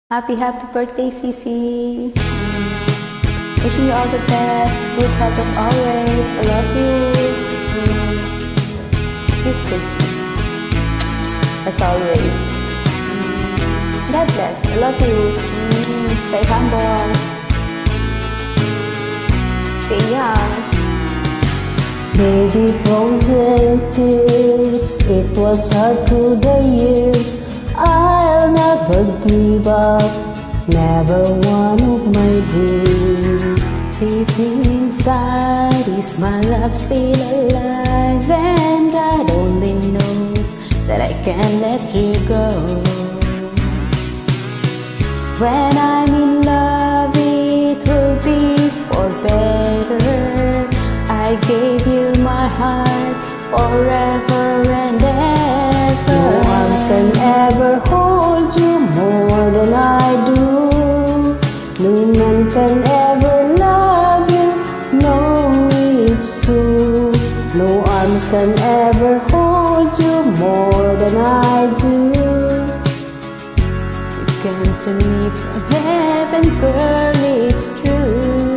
Happy birthday, Sisi. Wishing you all the best. Good health as always. I love you. Keep good. As always. God bless. I love you. Stay humble. Stay young. Baby, frozen tears, it was hard through the years. I'll never give up, never one of my dreams. Deep inside, is my love still alive? And God only knows that I can't let you go. When I'm in love, it will be for better. I gave you my heart forever and ever. No arms can ever hold you more than I do. No man can ever love you, no, it's true. No arms can ever hold you more than I do. You came to me from heaven, girl, it's true.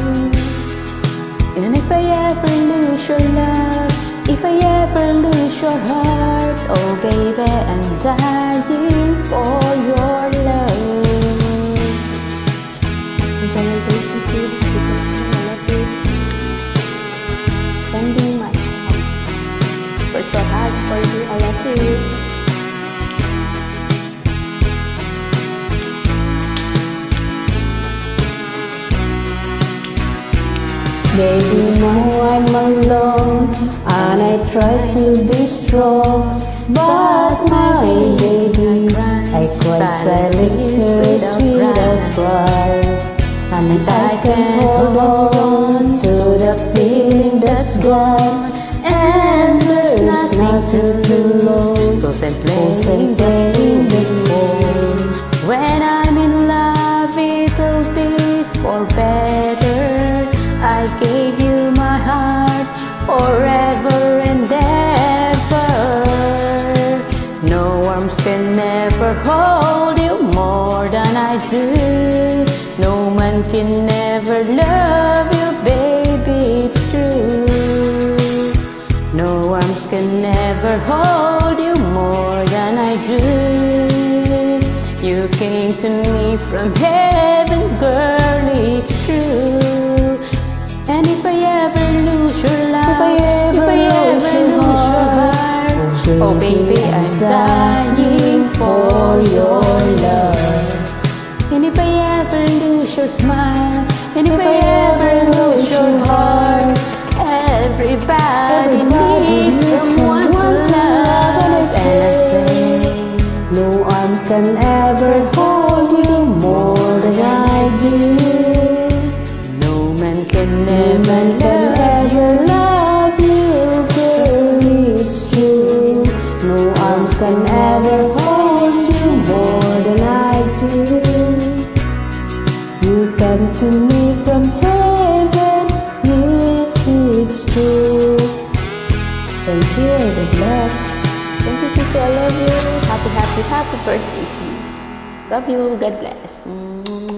And if I ever lose your love, if I ever lose your heart, oh baby, I'm dying for your love. Enjoy your day, Sisi. I love you. Sending my virtual hugs for you. I love you. Baby, now I'm alone, and I try to be strong, but my baby, I cry silent tears without cry. And I can't hold on to the feeling that's gone, and there's nothing to lose, Cause I'm playing the phone. When I'm in love, it'll be for better. I gave you my heart forever and ever. No arms can never hold you more than I do. No man can never love you, baby, it's true. No arms can never hold you more than I do. You came to me from heaven, girl, it's true. And if I ever lose your love, if I ever lose your heart, oh baby, I'm dying for your love. And if I ever lose your smile, and if I ever lose your heart, everybody needs someone to love. And I say, no arms can ever hold you more than I do. Can never love you, girl, it's true. No arms can ever hold you more than I do. You come to me from heaven, yes, it's true. Thank you, good luck. Thank you, Sisi, I love you. Happy birthday to you. Love you, God bless.